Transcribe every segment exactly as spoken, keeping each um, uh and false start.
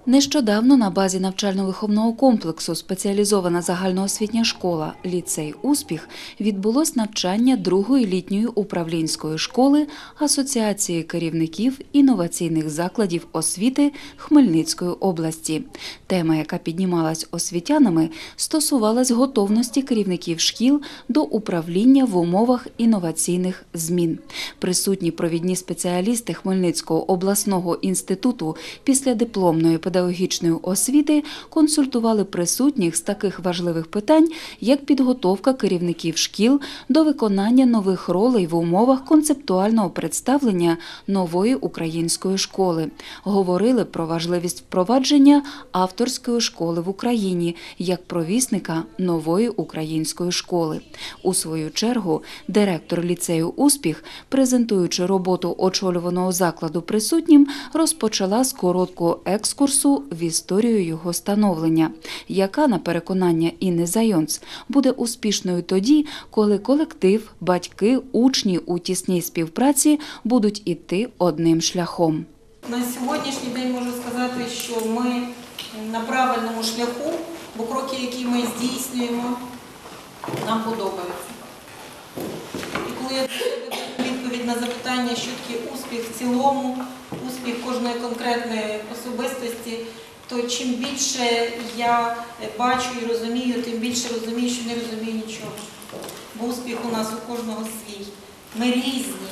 Нещодавно на базі навчально-виховного комплексу «Спеціалізована загальноосвітня школа «Ліцей Успіх» відбулось навчання другої літньої управлінської школи Асоціації керівників інноваційних закладів освіти Хмельницької області. Тема, яка піднімалась освітянами, стосувалась готовності керівників шкіл до управління в умовах інноваційних змін. Присутні провідні спеціалісти Хмельницького обласного інституту післядипломної педагогічної педагогічної освіти консультували присутніх з таких важливих питань, як підготовка керівників шкіл до виконання нових ролей в умовах концептуального представлення нової української школи. Говорили про важливість впровадження авторської школи в Україні як провісника нової української школи. У свою чергу, директор ліцею «Успіх», презентуючи роботу очолюваного закладу присутнім, розпочала з короткого екскурсу в історію його становлення, яка, на переконання Інни Зайонц, буде успішною тоді, коли колектив, батьки, учні у тісній співпраці будуть іти одним шляхом. На сьогоднішній день можу сказати, що ми на правильному шляху, бо кроки, які ми здійснюємо, нам подобаються. І коли я даю відповідь на запитання, що таке успіх в цілому, успіх кожної конкретної особистості, то чим більше я бачу і розумію, тим більше розумію, що не розумію нічого. Бо успіх у нас у кожного свій. Ми різні.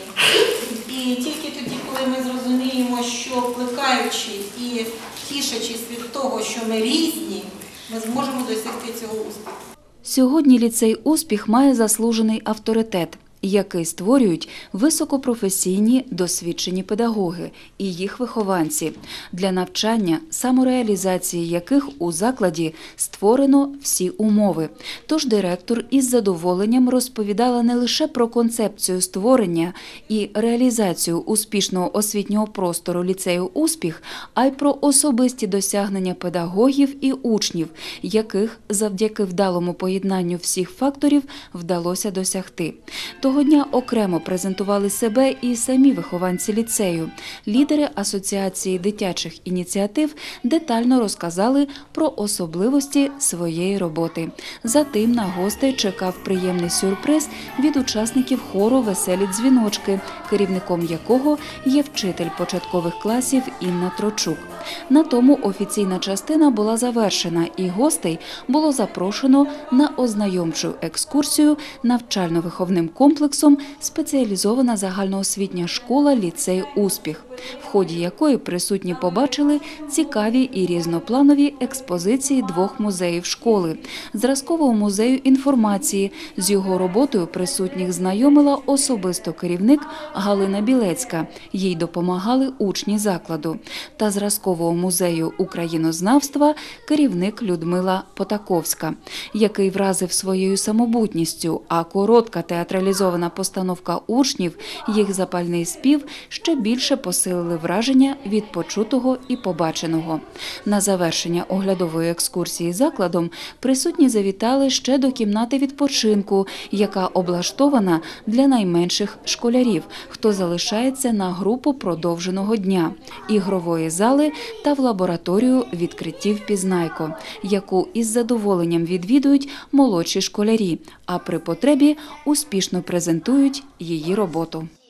І тільки тоді, коли ми зрозуміємо, що плекаючи і тішачись від того, що ми різні, ми зможемо досягти цього успіху. Сьогодні ліцей «Успіх» має заслужений авторитет, який створюють високопрофесійні досвідчені педагоги і їх вихованці, для навчання, самореалізації яких у закладі створено всі умови. Тож директор із задоволенням розповідала не лише про концепцію створення і реалізацію успішного освітнього простору ліцею «Успіх», а й про особисті досягнення педагогів і учнів, яких завдяки вдалому поєднанню всіх факторів вдалося досягти. Того дня окремо презентували себе і самі вихованці ліцею. Лідери Асоціації дитячих ініціатив детально розказали про особливості своєї роботи. Затим на гостей чекав приємний сюрприз від учасників хору «Веселі дзвіночки», керівником якого є вчитель початкових класів Інна Трочук. На тому офіційна частина була завершена, і гостей було запрошено на ознайомчу екскурсію навчально-виховним комплексом «Спеціалізована загальноосвітня школа «Ліцей Успіх», в ході якої присутні побачили цікаві і різнопланові експозиції двох музеїв школи. Зразкового музею інформації, з його роботою присутніх знайомила особисто керівник Галина Білецька, їй допомагали учні закладу. Та зразкового музею українознавства керівник Людмила Потаковська, який вразив своєю самобутністю, а коротка театралізована постановка учнів, їх запальний спів ще більше посилили враження від почутого і побаченого. На завершення оглядової екскурсії закладом присутні завітали ще до кімнати відпочинку, яка облаштована для найменших школярів, хто залишається на групу продовженого дня, ігрової зали та в лабораторію відкриттів «Пізнайко», яку із задоволенням відвідують молодші школярі, а при потребі успішно презентують її роботу.